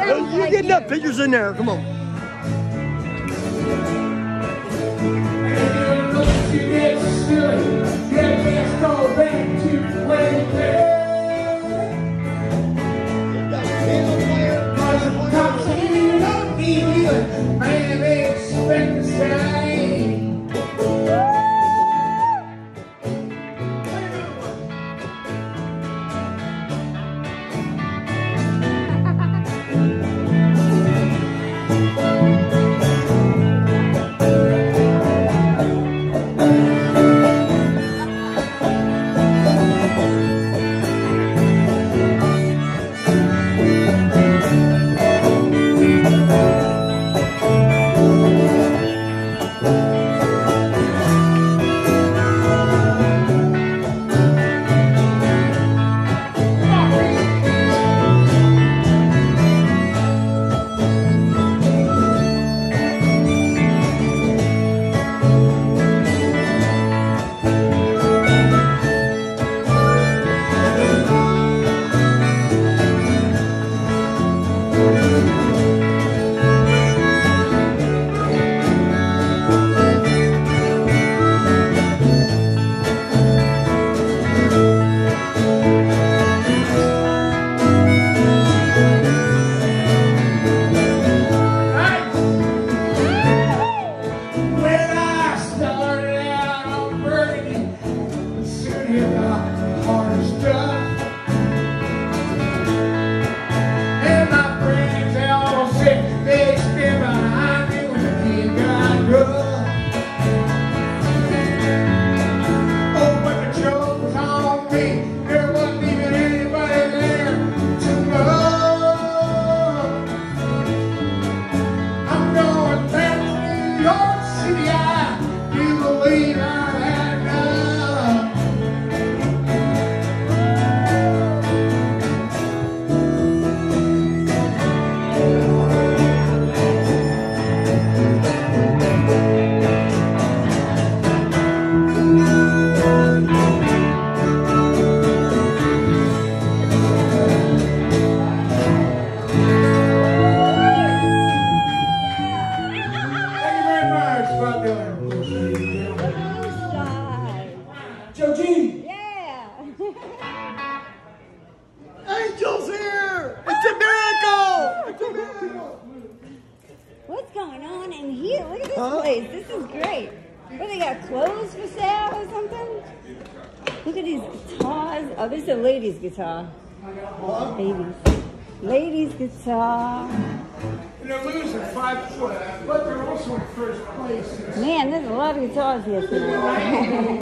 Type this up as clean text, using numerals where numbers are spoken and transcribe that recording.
You're getting up pictures in there. Come on. Joe G. Yeah. Angel's here. It's a miracle. It's a miracle. What's going on in here? Look at this place. This is great. What, they got clothes for sale or something? Look at these guitars. Oh, this is a lady's guitar. Ladies' guitar. And they're losing 5-4, but they're also in first place. Man, there's a lot of guitars here tonight.